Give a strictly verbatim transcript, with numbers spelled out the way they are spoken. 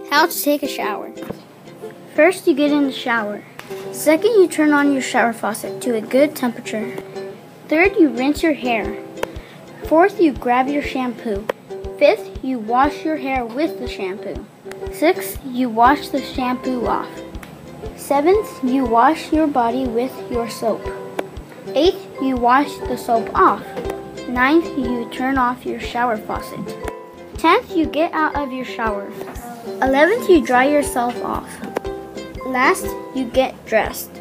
How to take a shower. First, you get in the shower. Second, you turn on your shower faucet to a good temperature. Third, you rinse your hair. Fourth, you grab your shampoo. Fifth, you wash your hair with the shampoo. Sixth, you wash the shampoo off. Seventh, you wash your body with your soap. Eighth, you wash the soap off. Ninth, you turn off your shower faucet. Tenth, you get out of your shower. Eleventh, you dry yourself off. Last, you get dressed.